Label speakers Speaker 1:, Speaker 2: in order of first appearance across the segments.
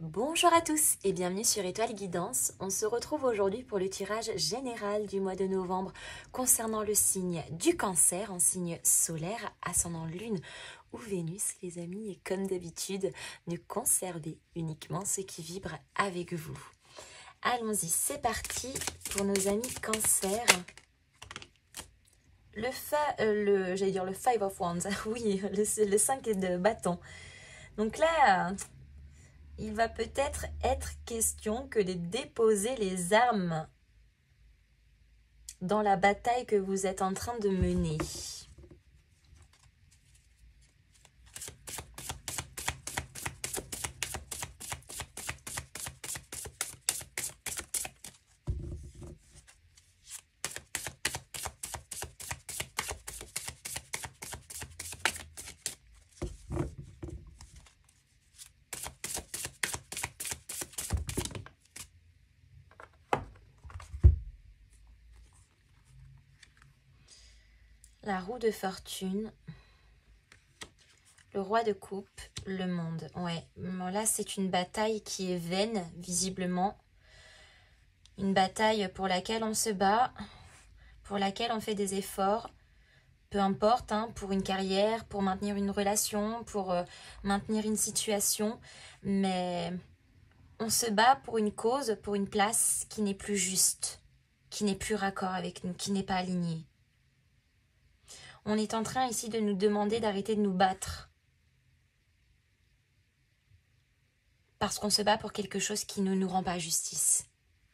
Speaker 1: Bonjour à tous et bienvenue sur Étoile Guidance. On se retrouve aujourd'hui pour le tirage général du mois de novembre concernant le signe du Cancer en signe solaire, ascendant Lune ou Vénus, les amis. Et comme d'habitude, ne conservez uniquement ce qui vibre avec vous. Allons-y, c'est parti pour nos amis Cancer. J'allais dire le Five of Wands, oui, le 5 de bâton. Donc là, il va peut-être être question que de déposer les armes dans la bataille que vous êtes en train de mener. La roue de fortune, le roi de coupe, le monde. Ouais, là c'est une bataille qui est vaine, visiblement. Une bataille pour laquelle on se bat, pour laquelle on fait des efforts. Peu importe, hein, pour une carrière, pour maintenir une relation, pour maintenir une situation. Mais on se bat pour une cause, pour une place qui n'est plus juste, qui n'est plus raccord avec nous, qui n'est pas alignée. On est en train ici de nous demander d'arrêter de nous battre. Parce qu'on se bat pour quelque chose qui ne nous rend pas justice.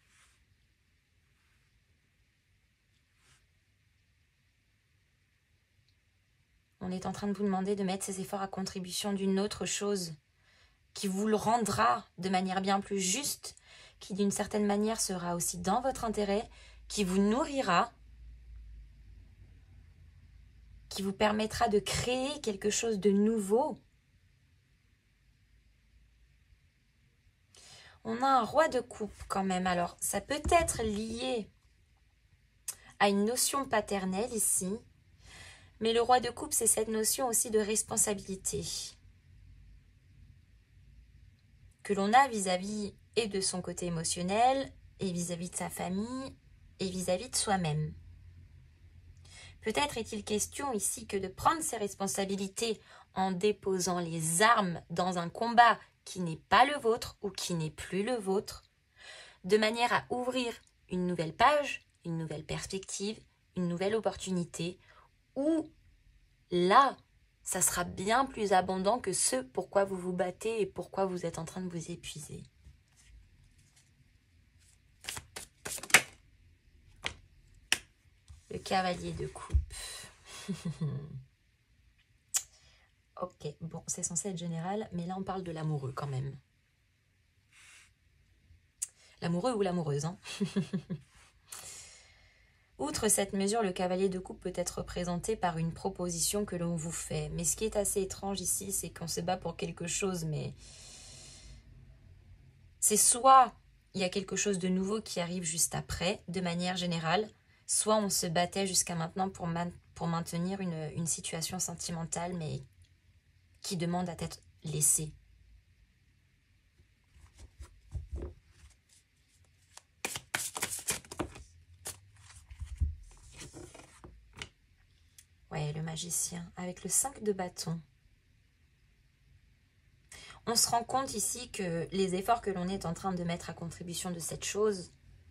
Speaker 1: On est en train de vous demander de mettre ces efforts à contribution d'une autre chose qui vous le rendra de manière bien plus juste, qui d'une certaine manière sera aussi dans votre intérêt, qui vous nourrira, qui vous permettra de créer quelque chose de nouveau. On a un roi de coupe quand même. Alors, ça peut être lié à une notion paternelle ici, mais le roi de coupe, c'est cette notion aussi de responsabilité que l'on a vis-à-vis et de son côté émotionnel, et vis-à-vis de sa famille, et vis-à-vis de soi-même. Peut-être est-il question ici que de prendre ses responsabilités en déposant les armes dans un combat qui n'est pas le vôtre ou qui n'est plus le vôtre, de manière à ouvrir une nouvelle page, une nouvelle perspective, une nouvelle opportunité, où là, ça sera bien plus abondant que ce pourquoi vous vous battez et pourquoi vous êtes en train de vous épuiser. Le cavalier de coupe. Ok, bon, c'est censé être général, mais là on parle de l'amoureux quand même. L'amoureux ou l'amoureuse, hein. Outre cette mesure, le cavalier de coupe peut être représenté par une proposition que l'on vous fait. Mais ce qui est assez étrange ici, c'est qu'on se bat pour quelque chose, mais c'est soit il y a quelque chose de nouveau qui arrive juste après, de manière générale, soit on se battait jusqu'à maintenant pour maintenir une situation sentimentale, mais qui demande à être laissée. Ouais, le magicien, avec le 5 de bâton. On se rend compte ici que les efforts que l'on est en train de mettre à contribution de cette chose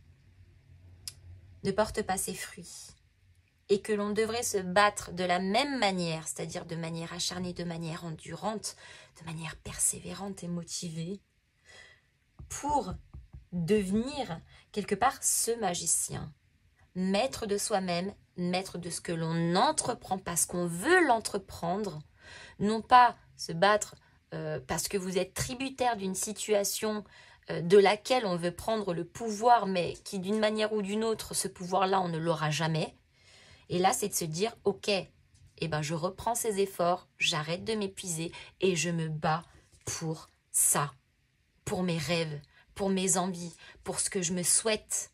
Speaker 1: ne portent pas ses fruits. Et que l'on devrait se battre de la même manière, c'est-à-dire de manière acharnée, de manière endurante, de manière persévérante et motivée, pour devenir quelque part ce magicien, maître de soi-même, maître de ce que l'on entreprend parce qu'on veut l'entreprendre, non pas se battre parce que vous êtes tributaire d'une situation de laquelle on veut prendre le pouvoir, mais qui d'une manière ou d'une autre, ce pouvoir-là, on ne l'aura jamais. Et là, c'est de se dire, ok, eh ben, je reprends ces efforts, j'arrête de m'épuiser et je me bats pour ça, pour mes rêves, pour mes envies, pour ce que je me souhaite.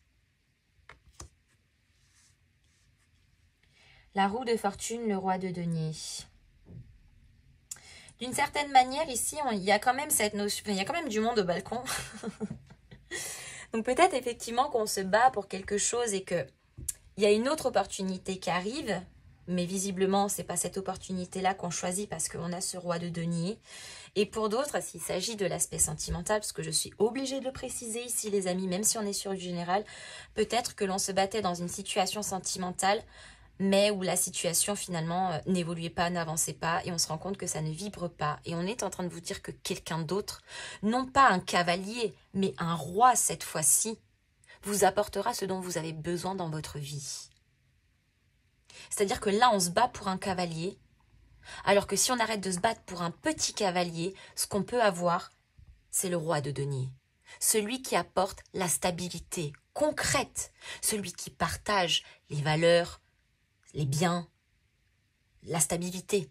Speaker 1: La roue de fortune, le roi de denier. D'une certaine manière, ici, il y a quand même cette notion, il y a quand même du monde au balcon. Donc peut-être effectivement qu'on se bat pour quelque chose et que il y a une autre opportunité qui arrive, mais visiblement, c'est pas cette opportunité-là qu'on choisit parce qu'on a ce roi de denier. Et pour d'autres, s'il s'agit de l'aspect sentimental, parce que je suis obligée de le préciser ici, les amis, même si on est sur du général, peut-être que l'on se battait dans une situation sentimentale, mais où la situation finalement n'évoluait pas, n'avançait pas, et on se rend compte que ça ne vibre pas. Et on est en train de vous dire que quelqu'un d'autre, non pas un cavalier, mais un roi cette fois-ci, vous apportera ce dont vous avez besoin dans votre vie. C'est-à-dire que là, on se bat pour un cavalier, alors que si on arrête de se battre pour un petit cavalier, ce qu'on peut avoir, c'est le roi de denier. Celui qui apporte la stabilité concrète, celui qui partage les valeurs, les biens, la stabilité.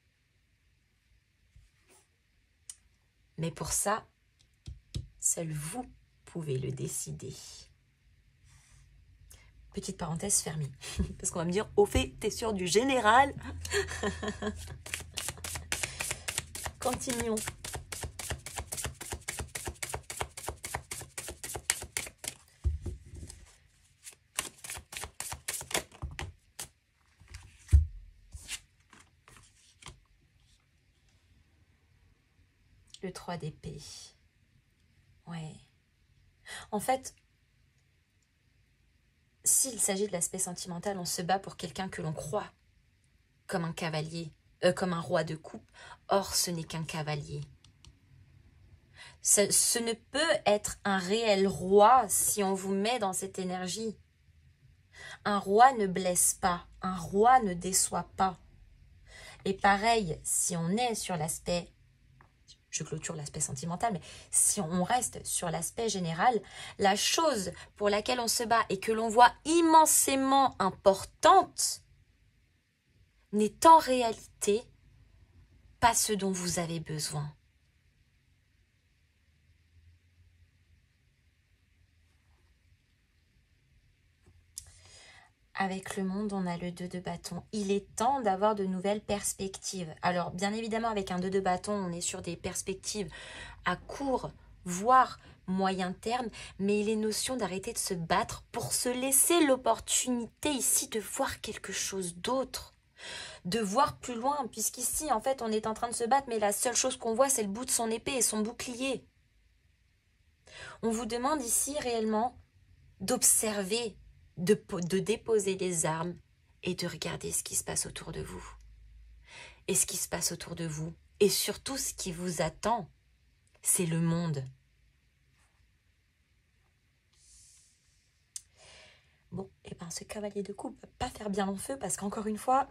Speaker 1: Mais pour ça, seul vous pouvez le décider. Petite parenthèse fermée. Parce qu'on va me dire, au fait, t'es sûr du général? Continuons. Le 3 d'épée. Ouais. En fait, s'il s'agit de l'aspect sentimental, on se bat pour quelqu'un que l'on croit comme un cavalier, comme un roi de coupe. Or, ce n'est qu'un cavalier. Ce ne peut être un réel roi si on vous met dans cette énergie. Un roi ne blesse pas, un roi ne déçoit pas. Et pareil, si on est sur l'aspect, je clôture l'aspect sentimental, mais si on reste sur l'aspect général, la chose pour laquelle on se bat et que l'on voit immensément importante n'est en réalité pas ce dont vous avez besoin. Avec le monde, on a le 2 de bâton. Il est temps d'avoir de nouvelles perspectives. Alors, bien évidemment, avec un 2 de bâton, on est sur des perspectives à court, voire moyen terme, mais il est notion d'arrêter de se battre pour se laisser l'opportunité ici de voir quelque chose d'autre, de voir plus loin, puisqu'ici, en fait, on est en train de se battre, mais la seule chose qu'on voit, c'est le bout de son épée et son bouclier. On vous demande ici réellement d'observer, de déposer les armes et de regarder ce qui se passe autour de vous. Et ce qui se passe autour de vous, et surtout ce qui vous attend, c'est le monde. Bon, et bien ce cavalier de coupe ne va pas faire bien long feu parce qu'encore une fois,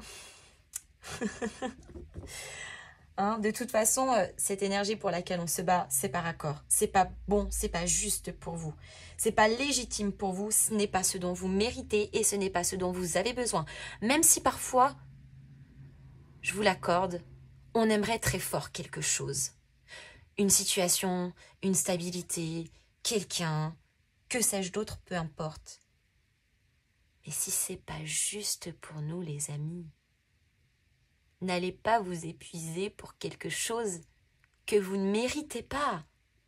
Speaker 1: hein, de toute façon, cette énergie pour laquelle on se bat, c'est par accord. C'est pas bon, c'est pas juste pour vous. C'est pas légitime pour vous, ce n'est pas ce dont vous méritez et ce n'est pas ce dont vous avez besoin. Même si parfois, je vous l'accorde, on aimerait très fort quelque chose. Une situation, une stabilité, quelqu'un, que sais-je d'autre, peu importe. Mais si c'est pas juste pour nous, les amis, n'allez pas vous épuiser pour quelque chose que vous ne méritez pas.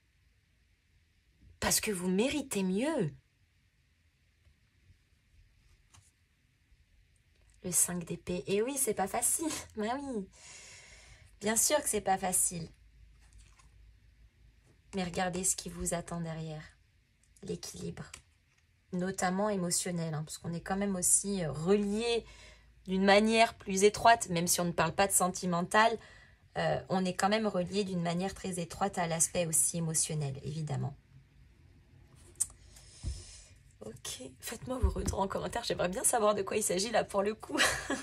Speaker 1: Parce que vous méritez mieux. Le 5 d'épée. Et oui, c'est pas facile. Ben oui. Bien sûr que c'est pas facile. Mais regardez ce qui vous attend derrière. L'équilibre. Notamment émotionnel. Parce qu'on est quand même aussi reliés d'une manière plus étroite. Même si on ne parle pas de sentimental. On est quand même reliés d'une manière très étroite à l'aspect aussi émotionnel, évidemment. Ok, faites-moi vos retours en commentaire, j'aimerais bien savoir de quoi il s'agit là pour le coup.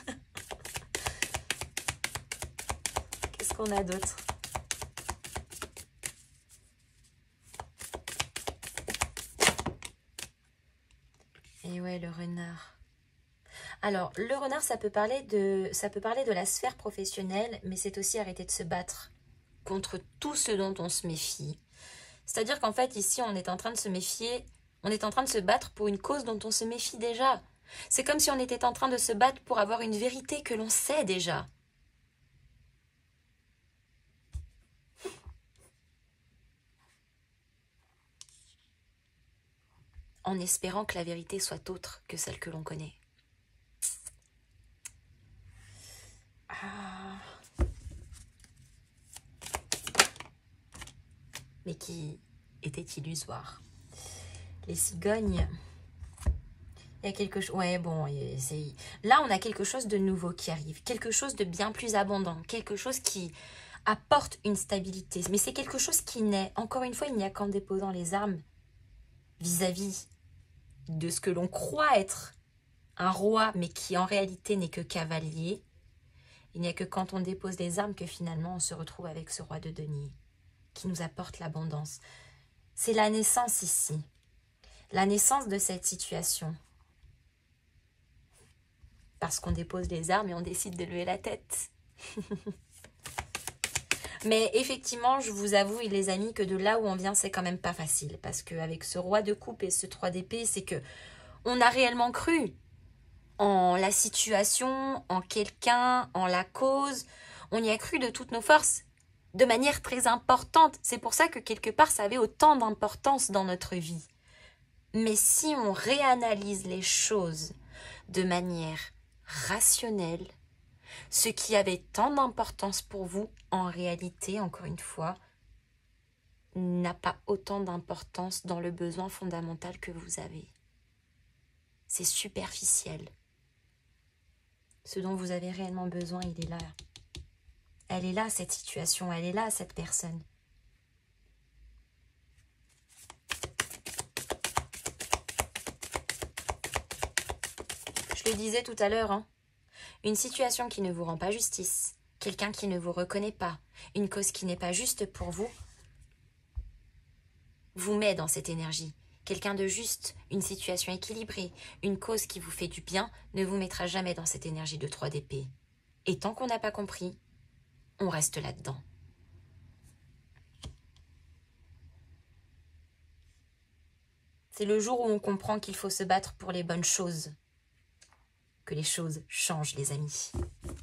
Speaker 1: Qu'est-ce qu'on a d'autre? Et ouais, le renard. Alors, le renard, ça peut parler de la sphère professionnelle, mais c'est aussi arrêter de se battre contre tout ce dont on se méfie. C'est-à-dire qu'en fait, ici, on est en train de se méfier. On est en train de se battre pour une cause dont on se méfie déjà. C'est comme si on était en train de se battre pour avoir une vérité que l'on sait déjà. en espérant que la vérité soit autre que celle que l'on connaît. Mais qui était illusoire. Les cigognes, il y a quelque chose... Ouais, bon, là, on a quelque chose de nouveau qui arrive, quelque chose de bien plus abondant, quelque chose qui apporte une stabilité. Mais c'est quelque chose qui naît. Encore une fois, il n'y a qu'en déposant les armes vis-à-vis de ce que l'on croit être un roi, mais qui en réalité n'est que cavalier. Il n'y a que quand on dépose les armes que finalement on se retrouve avec ce roi de denier qui nous apporte l'abondance. C'est la naissance ici, la naissance de cette situation. Parce qu'on dépose les armes et on décide de lever la tête. Mais effectivement, je vous avoue, les amis, que de là où on vient, c'est quand même pas facile. Parce qu'avec ce roi de coupe et ce 3 d'épée, c'est que on a réellement cru en la situation, en quelqu'un, en la cause. On y a cru de toutes nos forces, de manière très importante. C'est pour ça que quelque part, ça avait autant d'importance dans notre vie. Mais si on réanalyse les choses de manière rationnelle, ce qui avait tant d'importance pour vous, en réalité, encore une fois, n'a pas autant d'importance dans le besoin fondamental que vous avez. C'est superficiel. Ce dont vous avez réellement besoin, il est là. Elle est là, cette situation, elle est là, cette personne. Je le disais tout à l'heure, hein. Une situation qui ne vous rend pas justice, quelqu'un qui ne vous reconnaît pas, une cause qui n'est pas juste pour vous, vous met dans cette énergie. Quelqu'un de juste, une situation équilibrée, une cause qui vous fait du bien, ne vous mettra jamais dans cette énergie de 3 d'épée. Et tant qu'on n'a pas compris, on reste là-dedans. C'est le jour où on comprend qu'il faut se battre pour les bonnes choses que les choses changent, les amis.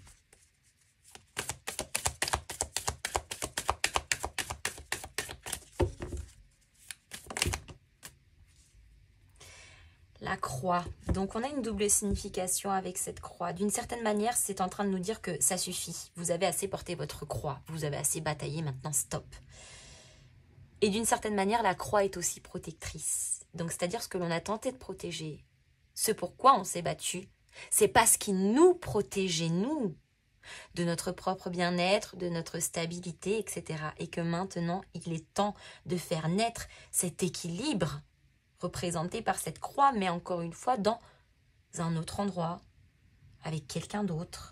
Speaker 1: La croix. Donc on a une double signification avec cette croix. D'une certaine manière, c'est en train de nous dire que ça suffit. Vous avez assez porté votre croix. Vous avez assez bataillé, maintenant stop. Et d'une certaine manière, la croix est aussi protectrice. Donc c'est-à-dire ce que l'on a tenté de protéger, ce pourquoi on s'est battu, c'est parce qu'il nous protégeait, nous, de notre propre bien-être, de notre stabilité, etc. Et que maintenant, il est temps de faire naître cet équilibre représenté par cette croix, mais encore une fois, dans un autre endroit, avec quelqu'un d'autre.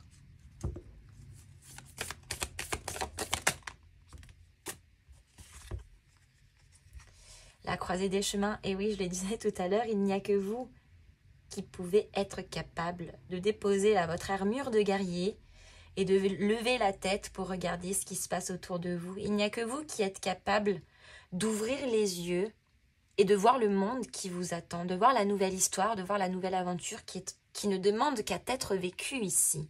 Speaker 1: La croisée des chemins, et oui, je le disais tout à l'heure, il n'y a que vous qui pouvez être capable de déposer là, votre armure de guerrier et de lever la tête pour regarder ce qui se passe autour de vous. Il n'y a que vous qui êtes capable d'ouvrir les yeux et de voir le monde qui vous attend, de voir la nouvelle histoire, de voir la nouvelle aventure qui ne demande qu'à être vécue ici.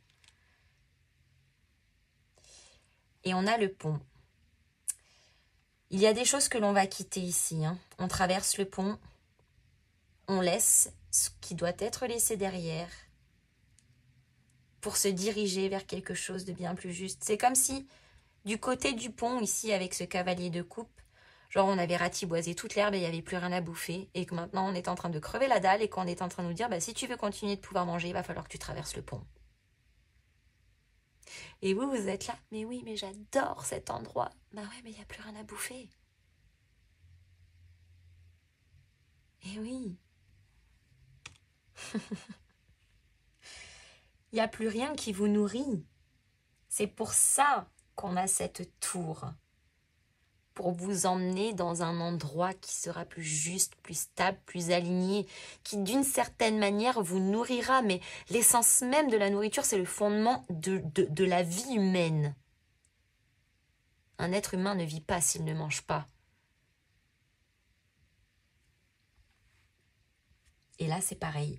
Speaker 1: Et on a le pont. Il y a des choses que l'on va quitter ici. Hein. On traverse le pont, on laisse ce qui doit être laissé derrière pour se diriger vers quelque chose de bien plus juste. C'est comme si, du côté du pont, ici, avec ce cavalier de coupe, genre on avait ratiboisé toute l'herbe et il n'y avait plus rien à bouffer, et que maintenant on est en train de crever la dalle et qu'on est en train de nous dire, bah, si tu veux continuer de pouvoir manger, il va falloir que tu traverses le pont. Et vous, vous êtes là, mais oui, mais j'adore cet endroit. Bah ouais, mais il n'y a plus rien à bouffer. Et oui. Il n'y a plus rien qui vous nourrit. C'est pour ça qu'on a cette tour. Pour vous emmener dans un endroit qui sera plus juste, plus stable, plus aligné, qui d'une certaine manière vous nourrira. Mais l'essence même de la nourriture, c'est le fondement de la vie humaine. Un être humain ne vit pas s'il ne mange pas. Et là, c'est pareil.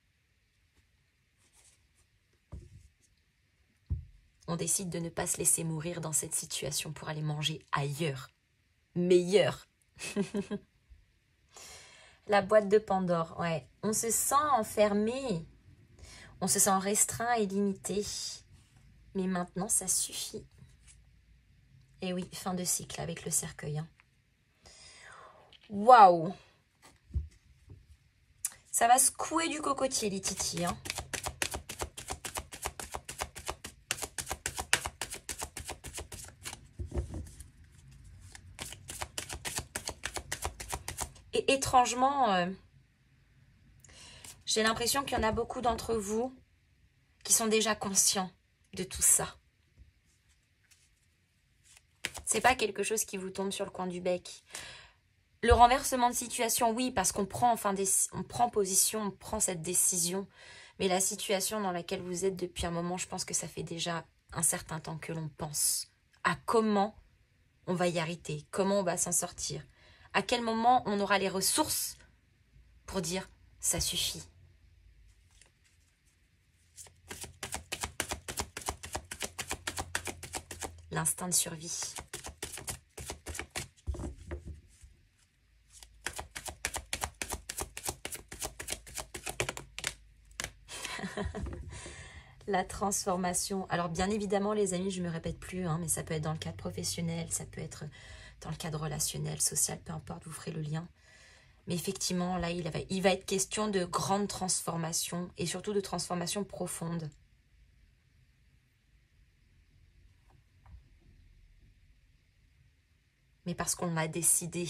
Speaker 1: On décide de ne pas se laisser mourir dans cette situation pour aller manger ailleurs. Meilleur. La boîte de Pandore, ouais. On se sent enfermé. On se sent restreint et limité. Mais maintenant, ça suffit. Et oui, fin de cycle avec le cercueil. Hein. Waouh! Ça va secouer du cocotier, les titis. Hein. Et étrangement, j'ai l'impression qu'il y en a beaucoup d'entre vous qui sont déjà conscients de tout ça. C'est pas quelque chose qui vous tombe sur le coin du bec. Le renversement de situation, oui, parce qu'on prend on prend position, on prend cette décision. Mais la situation dans laquelle vous êtes depuis un moment, je pense que ça fait déjà un certain temps que l'on pense à comment on va y arriver, comment on va s'en sortir. À quel moment on aura les ressources pour dire « ça suffit ». L'instinct de survie. La transformation. Alors bien évidemment les amis, je ne me répète plus, hein, mais ça peut être dans le cadre professionnel, ça peut être dans le cadre relationnel, social, peu importe, vous ferez le lien. Mais effectivement, là, il va être question de grandes transformations et surtout de transformations profondes. Mais parce qu'on l'a décidé.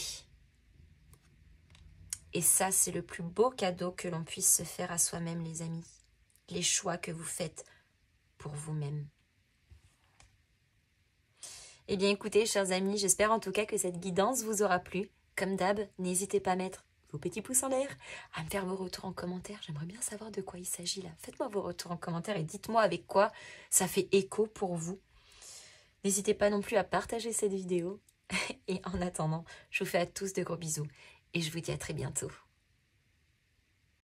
Speaker 1: Et ça, c'est le plus beau cadeau que l'on puisse se faire à soi-même, les amis. Les choix que vous faites pour vous-même. Eh bien, écoutez, chers amis, j'espère en tout cas que cette guidance vous aura plu. Comme d'hab, n'hésitez pas à mettre vos petits pouces en l'air, à me faire vos retours en commentaire. J'aimerais bien savoir de quoi il s'agit là. Faites-moi vos retours en commentaire et dites-moi avec quoi ça fait écho pour vous. N'hésitez pas non plus à partager cette vidéo. Et en attendant, je vous fais à tous de gros bisous et je vous dis à très bientôt.